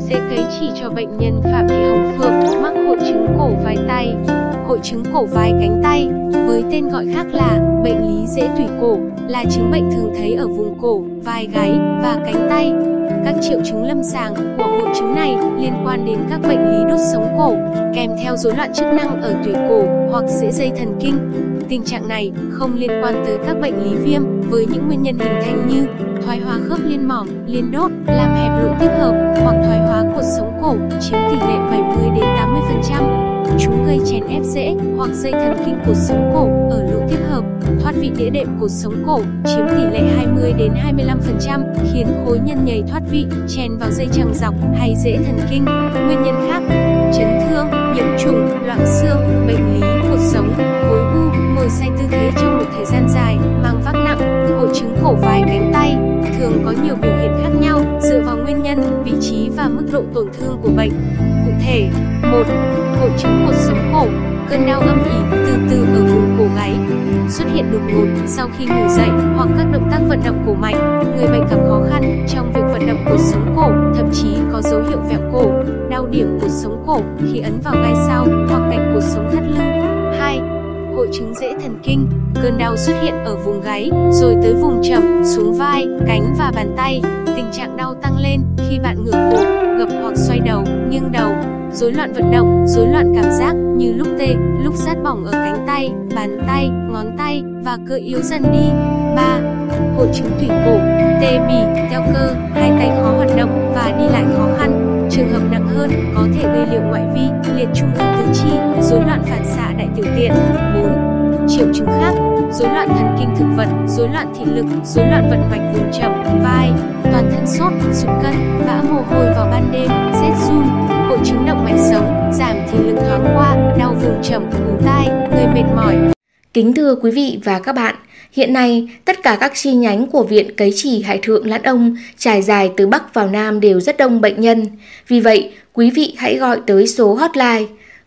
sẽ cấy chỉ cho bệnh nhân Phạm Thị Hồng Phượng mắc hội chứng cổ vai tay. Hội chứng cổ vai cánh tay, với tên gọi khác là bệnh lý rễ tủy cổ, là chứng bệnh thường thấy ở vùng cổ, vai gáy và cánh tay. Các triệu chứng lâm sàng của hội chứng này liên quan đến các bệnh lý đốt sống cổ, kèm theo rối loạn chức năng ở tủy cổ hoặc rễ dây thần kinh. Tình trạng này không liên quan tới các bệnh lý viêm, với những nguyên nhân hình thành như thoái hóa khớp liên mỏm, liên đốt, làm hẹp lỗ tiếp hợp hoặc thoái hóa cột sống cổ chiếm tỷ lệ 70-80%. Chúng gây chèn ép rễ hoặc dây thần kinh cột sống cổ ở lỗ tiếp hợp, thoát vị đĩa đệm cột sống cổ chiếm tỷ lệ 20-25%, khiến khối nhân nhầy thoát vị, chèn vào dây chằng dọc hay rễ thần kinh. Nguyên nhân khác: chấn thương, nhiễm trùng, loãng xương, bệnh lý cột sống, khối u, ngồi sai tư thế trong một thời gian dài, mang vác nặng. Hội chứng cổ vai cánh tay thường có nhiều biểu hiện khác nhau dựa vào nguyên nhân, vị trí và mức độ tổn thương của bệnh. Cụ thể: 1. Hội chứng cột sống cổ, cơn đau âm ỉ từ từ ở vùng cổ gáy, xuất hiện đột ngột sau khi ngủ dậy hoặc các động tác vận động cổ mạnh. Người bệnh gặp khó khăn trong việc vận động cột sống cổ, thậm chí có dấu hiệu vẹo cổ, đau điểm cột sống cổ khi ấn vào gai sau hoặc cạnh cột sống thắt lưng. 2. Hội chứng rễ thần kinh, cơn đau xuất hiện ở vùng gáy, rồi tới vùng chẩm, xuống vai, cánh và bàn tay. Tình trạng đau tăng lên khi bạn ngửa cổ, gập hoặc xoay đầu, nghiêng đầu. Rối loạn vận động, rối loạn cảm giác như lúc tê, lúc rát bỏng ở cánh tay, bàn tay, ngón tay và cơ yếu dần đi. 3. Hội chứng tủy cổ, tê bì, teo cơ, hai tay khó hoạt động và đi lại khó khăn. Trường hợp nặng hơn có thể gây liệt ngoại vi, liệt trung ương tứ chi, rối loạn phản xạ đại tiểu tiện. 4. Triệu chứng khác: rối loạn thần kinh thực vật, rối loạn thị lực, rối loạn vận mạch vùng chẩm, vai, toàn thân sốt, sụt cân, vã mồ hôi vào ban đêm, rét run. Hội chứng động mạch sống, giảm thị lực thoáng qua, đau vùng chẩm, ù tai, người mệt mỏi. Kính thưa quý vị và các bạn, hiện nay tất cả các chi nhánh của Viện Cấy Chỉ Hải Thượng Lãn Ông trải dài từ Bắc vào Nam đều rất đông bệnh nhân. Vì vậy, quý vị hãy gọi tới số hotline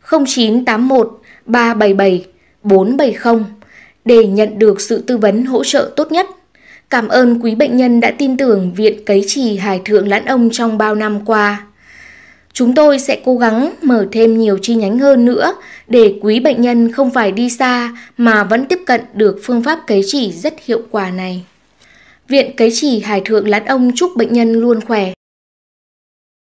0981 377 470 để nhận được sự tư vấn hỗ trợ tốt nhất. Cảm ơn quý bệnh nhân đã tin tưởng Viện Cấy Chỉ Hải Thượng Lãn Ông trong bao năm qua. Chúng tôi sẽ cố gắng mở thêm nhiều chi nhánh hơn nữa để quý bệnh nhân không phải đi xa mà vẫn tiếp cận được phương pháp cấy chỉ rất hiệu quả này. Viện Cấy Chỉ Hải Thượng Lãn Ông chúc bệnh nhân luôn khỏe.